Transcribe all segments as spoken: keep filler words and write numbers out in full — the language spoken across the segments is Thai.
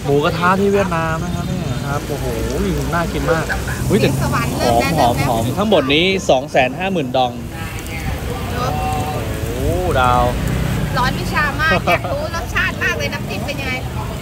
หมูกระทะที่เวียดนามนะครับเนี่ยครับโอ้โหน่ากินมากอุ้ยแต่หอมหอมหอมทั้งหมดนี้ สองแสนห้าหมื่น ดองโอ้ดาวร้อนวิชามากอยากรู้รสชาติมากเลยน้ำจิ้มเป็นยังไง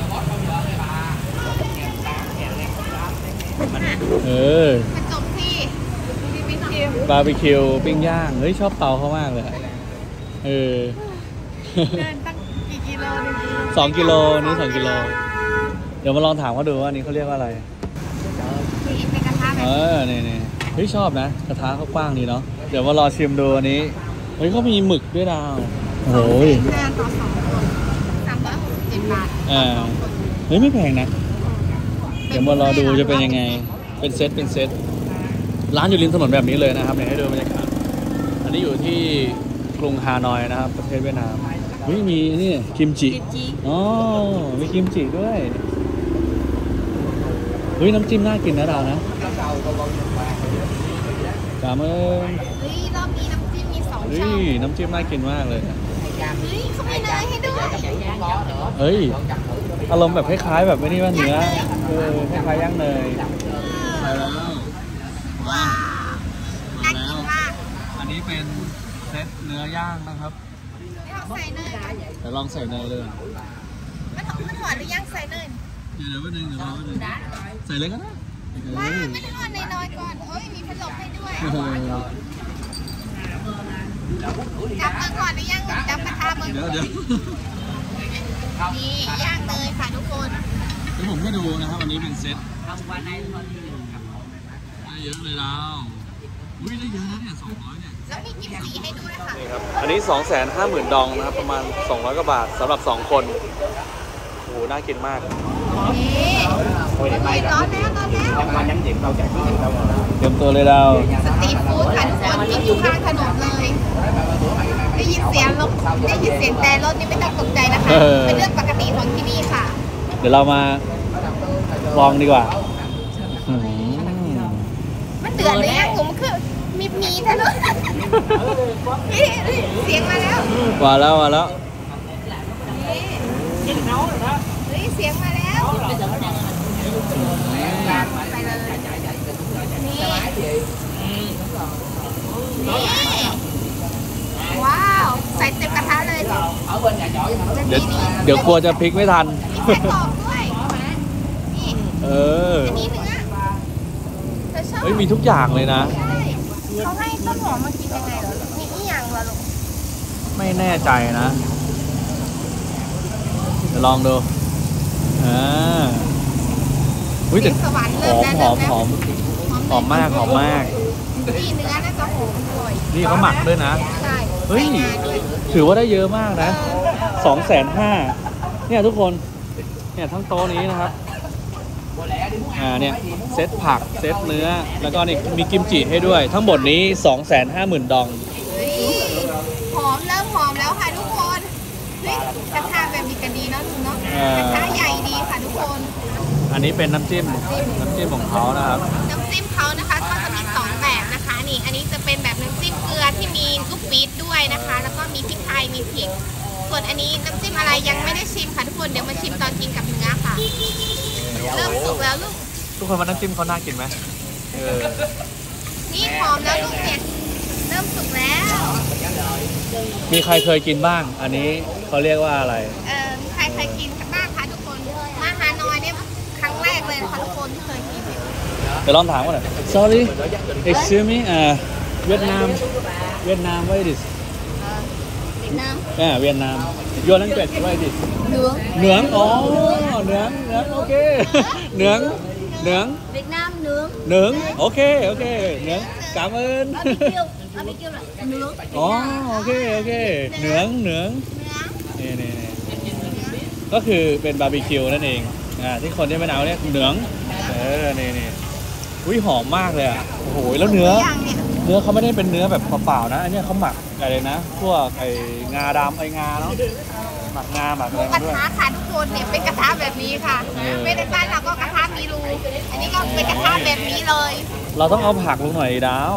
เออผสมที่บาร์บีคิวปิ้งย่างเฮ้ยชอบเตาเขามากเลยเออเดินตั้งกี่กิโลสองกิโลนี่สองกิโลเดี๋ยวมาลองถามเขาดูว่านี้เขาเรียกว่าอะไรเป็นกระทะแบบเออนี่นี่เฮ้ยชอบนะกระทะเขากว้างดีเนาะเดี๋ยวมารอชิมดูอันนี้เฮ้ยเขามีหมึกด้วยดาวโอ้ยห้าต่อสองคนสามร้อยหกสิบเจ็ดบาทอ่าเฮ้ยไม่แพงนะเดี๋ยวมารอดูจะเป็นยังไงเป็นเซตเป็นเซตร้านอยู่ริมถนนแบบนี้เลยนะครับเนี่ยให้ดูบรรยากาศอันนี้อยู่ที่กรุงฮานอยนะครับประเทศเวียดนามเฮ้ยมีนี่กิมจิอ๋อมีกิมจิด้วยเฮ้ยน้ำจิ้มน่ากินนะดาวนะจามเอ้ยเฮ้ยรอบนี้น้ำจิ้มมีสองช่องน้ำจิ้มน่ากินมากเลยเฮ้ยเขามีเนยให้ด้วยเฮ้ยอารมณ์แบบคล้ายๆแบบไม่นี่ว่าเนื้อเออคล้ายๆย่างเนยว้าวน่ากินมากอันนี้เป็นเซตเนื้อย่างนะครับใส่เนยเดี๋ยวลองใส่เนยเลยมันมันหวานหรือยังใส่เนยเดี๋ยวเดี๋ยวนึงเดี๋ยวรอนึงใส่เลยก็ได้ว้าไม่ได้หวานน้อยๆก่อนเฮ้ยมีพัดลมให้ด้วยจับมือก่อนหรือยังจับกระทะมือเดี๋ยวเดี๋ยวนี่ย่างเลยค่ะทุกคนเดี๋ยวผมให้ดูนะครับอันนี้เป็นเซตได้เยอะเลยดาวอุ้ยได้เยอะนะเนี่ยสองร้อยเนี่ยแล้วมีกิมจิให้ด้วยค่ะนี่ครับอันนี้ สองแสนห้าหมื่น ดองนะครับประมาณสองร้อยกว่าบาทสำหรับสองคนโอ้น่ากินมากนี่ร้อนแล้วร้อนแล้วเตรียมตัวเลยดาวสตรีทฟู้ดค่ะทุกคนที่อยู่ข้างถนนเลยได้ยินเสียงรถได้ยินเสียงแต่รถนี่ไม่ต้องตกใจนะคะเป็นเรื่องปกติของที่นี่ค่ะเดี๋ยวเรามาลองดีกว่ามันเดือดเลยอ่ะผมคือมีมีถนนเสียงมาแล้วมาแล้วมาแล้วเฮ้ยเสียงมาแล้วไปเลยนี่นี่ว้าวใส่เต็มกระทะเลยเดี๋ยวเดี๋ยวกลัวจะพลิกไม่ทันมีไส้กรอกด้วยนี่เอออันนี้เนื้อเฮ้ยมีทุกอย่างเลยนะเขาให้ต้นหอมมากินยังไงเหรอมีอีหยังเหรอลูกไม่แน่ใจนะเดี๋ยวลองดูอ่าอุ้ยแต่หอมหอมหอมหอมมากหอมมากนี่เนื้อน่าจะหอมด้วยนี่เขาหมักด้วยนะใช่เฮ้ยถือว่าได้เยอะมากนะสองแสนห้าเนี่ยทุกคนเนี่ยทั้งโต๊ะนี้นะครับอ่าเนี่ยเซตผักเซตเนื้อแล้วก็นี่มีกิมจิให้ด้วยทั้งหมดนี้ สองแสนห้าหมื่น ดองหอมเริ่มหอมแล้วค่ะทุกคนเฮ้ยกระทะแบบมีกันดีเนาะลุงเนาะกระทะใหญ่ดีค่ะทุกคนอันนี้เป็นน้ำจิ้มน้ำจิ้มของเขานะครับน้ำจิ้มเขานะคะก็จะมีสองแบบนะคะนี่อันนี้จะเป็นแบบน้ำจิ้มเกลือที่มีลูกปี๊ดด้วยนะคะแล้วก็มีพริกไทยมีพริกส่วนอันนี้น้ำจิ้มอะไรยังไม่ได้ชิมค่ะทุกคนเดี๋ยวมาชิมตอนกินกับเนื้อค่ะเริ่มสุกแล้วลูกทุกคนว่าน้ำจิ้มเขาน่ากินไหมเออนี่หอมแล้วลูกเนี่ยเริ่มสุกแล้วมีใครเคยกินบ้างอันนี้เขาเรียกว่าอะไรเออใครเคยกินบ้างคะทุกคนมาฮานอยเนี่ยครั้งแรกเลยค่ะทุกคนที่เคยกินเดี๋ยวลองถามก่อนหน่อย sorry excuse me อ่าเวียดนามเวียดนาม what is this เวียดนามอ่าเวียดนาม your language what is this เนื้อเนื้ออ๋อเนื้อเนื้อโอเคเนื้อเนื้อเวียดนามเนื้อเนื้อโอเคโอเคเนื้อcảm ơn เนื้ออ๋อโอเคโอเคเนื้อเนื้อนี่นี่ก็คือเป็นบาร์บีคิวนั่นเองอ่าที่คนที่ไม่เอาเนี่ยเนื้อเออนี่นี่อุ้ยหอมมากเลยอ่ะโอ้โหแล้วเนื้อเนื้อเขาไม่ได้เป็นเนื้อแบบเปล่าๆนะอันนี้เขาหมักอะไรนะพวกไองาดำไองาเนาะหมักงาหมักอะไรด้วยกระทะค่ะทุกคนเนี่ยเป็นกระทะแบบนี้ค่ะไม่ได้บ้านเราก็กระทะมีรูอันนี้ก็เป็นกระทะแบบนี้เลยเราต้องเอาผักลงหน่อยดาว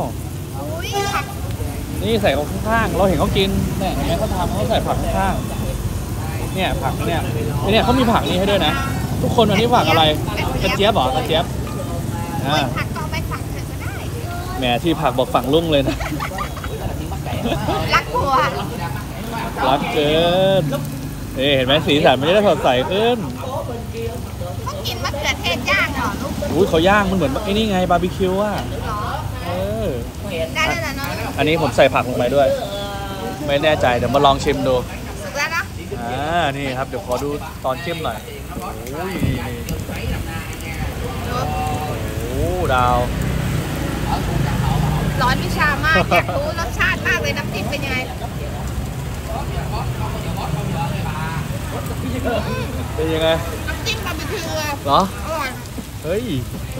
นี่ใส่ข้างๆเราเห็นเขากินเนี่ยเห็นไหมเขาทำเขาใส่ผักข้างๆเนี่ยผักเนี่ยเนี่ยเขามีผักนี่ให้ด้วยนะทุกคนอันนี้ผักอะไรกระเจี๊ยบเหรอกระเจี๊ยบอ่าผักก็เอาไปฝักเธอก็ได้แหมที่ผักบอกฝั่งลุ่งเลยนะรักผัวรักเกินเอ๊ะเห็นไหมสีสันมันจะได้สดใสขึ้นต้องกินมะเขือเทศย่างเหรอลูกอุ้ยเขาย่างมันเหมือนไอ้นี่ไงบาร์บีคิวอ่ะหรอเออได้แล้วเนาะอันนี้ผมใส่ผักลงไปด้วย ไม่แน่ใจเดี๋ยวมาลองชิมดูสุกแล้วเนาะอ่านี่ครับเดี๋ยวขอดูตอนจิ้มหน่อยโอ้ยโอ้ดาวร้อนวิชามากอยากรู้รสชาติมากเลยน้ำจิ้มเป็นยังไงเป็นยังไงน้ำจิ้มบาร์บีคิวอะเหรออร่อยเฮ้ย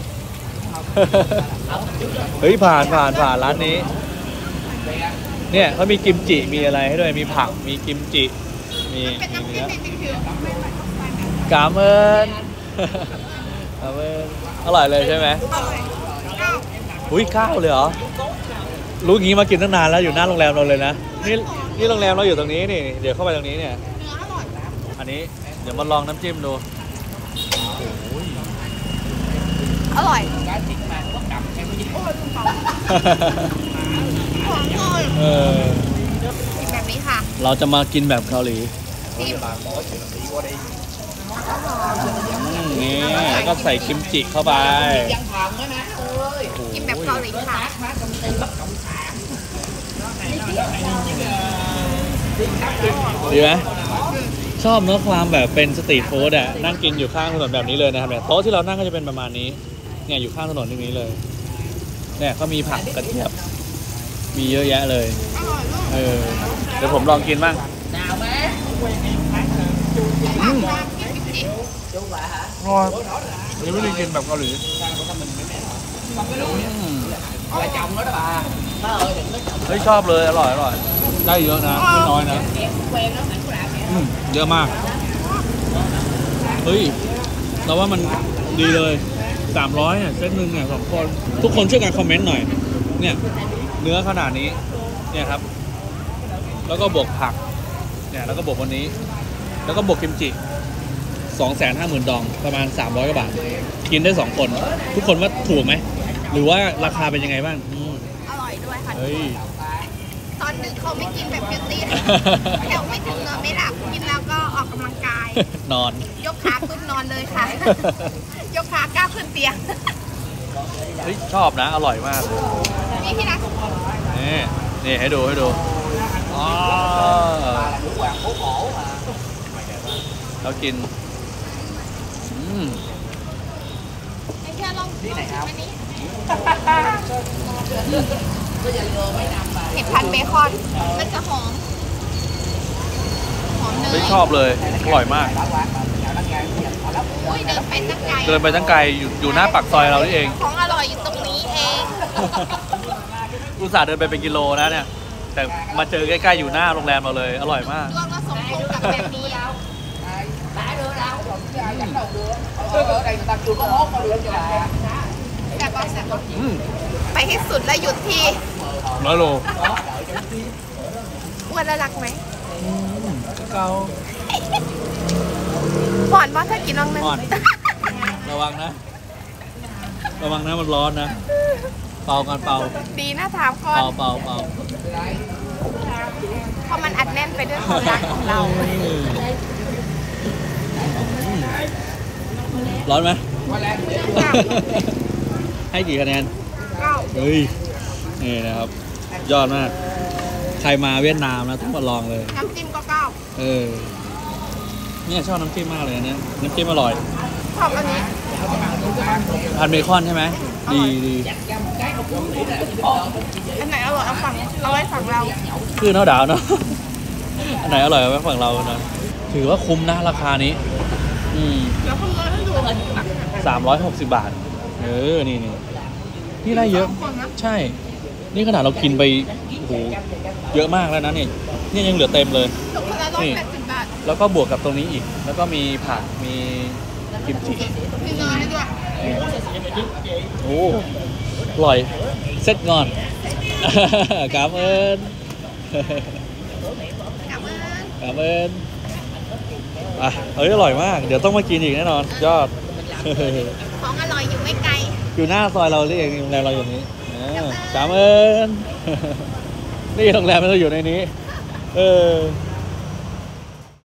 เฮ้ยผ่านผ่านผ่านร้านนี้ เนี่ยเขามีกิมจิมีอะไรให้ด้วยมีผักมีกิมจิมีเป็นมีน้ำจิ้เนื้มอจริงๆกาเมิน กาเมินอร่อยเลยใช่ไหมอร่อยข้าวอุ้ยข้าวเลยเหรอรู้งี้มากินตั้งนานแล้วอยู่หน้าโรงแรมเราเลยนะนี่นี่โรงแรมเราอยู่ตรงนี้นี่เดี๋ยวเข้าไปตรงนี้เนี่ยเนื้ออร่อยอันนี้เดี๋ยวมาลองน้ำจิ้มดูอร่อยหอมเลยเออกินแบบนี้ค่ะเราจะมากินแบบเกาหลีจิ้มอืมนี่แล้วก็ใส่กิมจิเข้าไปกินแบบเกาหลีค่ะดีไหมชอบเนื้อความแบบเป็นสตรีทฟู้ดอ่ะนั่งกินอยู่ข้างถนนแบบนี้เลยนะครับเนี่ยโต๊ะที่เรานั่งก็จะเป็นประมาณนี้เนี่ยอยู่ข้างถนนตรงนี้เลยเนี่ยก็มีผักกระเทียมมีเยอะแยะเลยอร่อยลูกเออเดี๋ยวผมลองกินบ้างผักน้ำจิ้มจริงอร่อยนี่ไม่ได้กินแบบเกาหลีเฮ้ยชอบเลยอร่อยอร่อยได้เยอะนะไม่น้อยนะอืมเยอะมากเฮ้ยเราว่ามันดีเลยสามร้อยเนี่ยเซตหนึ่งเนี่ยสองคนทุกคนช่วยกันคอมเมนต์หน่อยเนี่ยเนื้อขนาดนี้เนี่ยครับแล้วก็บวกผักเนี่ยแล้วก็บวกวันนี้ แล้วก็บวกกิมจิสองแสนห้าหมื่นดองประมาณสามร้อยกว่าบาทกินได้สองคนทุกคนว่าถูกไหมหรือว่าราคาเป็นยังไงบ้างอืมๆอร่อยด้วยค่ะเฮ้ยตอนดึกเขาไม่กินแบบเฮลตี้แถวไม่ถึงนอนไม่หลับกินแล้วก็ออกกำลังกายนอนยกขาขึ้นนอนเลยค่ะ ยกขาก้าวขึ้นเตียงเฮ้ยชอบนะอร่อยมากนี่ที่รักนี่นี่ให้ดูให้ดูอ๋อเรากินอืมไอ้เชื่อลองที่ไหนครับอันนี้เห็ดพันเบคอนมันจะหอมหอมเนเฮ้ยยชอบเลยอร่อยมากอุ้ยเดินไปตั้งไกลเดินไปตั้งไกลอยู่อยู่หน้าปากซอยเรานี่เองของอร่อยอยู่ตรงนี้เองอุตส่าห์เดินไปเป็นกิโลนะเนี่ยแต่มาเจอใกล้ๆอยู่หน้าโรงแรมเราเลยอร่อยมากดวงก็สมพงษ์กับแบบนี้แต่ก็แซ่บอืมไปให้สุดแล้วหยุดที่ร้อยโลอ้วนแล้วรักไหมเกาหวานว่าถ้ากินน้องนึงอ่อนระวังนะ ระวังนะมันร้อนนะ เป่ากันเป่าดีนะถามก่อนเป่าเป่าเป่าเพราะมันอัดแน่นไปด้วยความรักของเราร้อนไหม ให้กี่คะแนนเก้าเฮ้ย นี่นะครับ ยอดมาก ใครมาเวียดนามนะต้องมาลองเลยน้ำจิ้มก็เก้าเออ เนี่ยชอบน้ำจิ้มมากเลยอันเนี้ยน้ำจิ้มอร่อยชอบอันนี้พันเบคอนใช่ไหม ดีดีอันไหนอร่อยเอาฝั่งเราไว้ฝั่งเราคือเนาะดาวเนาะ อันไหนอร่อยเอาไว้ฝั่งเรานะถือว่าคุ้มนะราคานี้ อืมแล้วคำนวณให้ดูสามร้อยหกสิบบาท เออ นี่นี่นี่ได้เยอะคนนะใช่ นี่ขนาดเรากินไป โอ้โห เยอะมากแล้วนะนี่นี่ยังเหลือเต็มเลยตกคนละร้อยแปดสิบบาทแล้วก็บวกกับตรงนี้อีก แล้วก็มีผัก มีกิมจิมีเนยให้ด้วยโอ้อร่อย เซ็ตงอน cảm ơn กลับมา cảm ơn อ่ะเอ้ยอร่อยมาก เดี๋ยวต้องมากินอีกแน่นอน ยอดของอร่อยอยู่ไม่ไกลอยู่หน้าซอยเราเองโรงแรมเราอยู่นี้จามเอิญ นี่โรงแรมเราอยู่ในนี้ เออ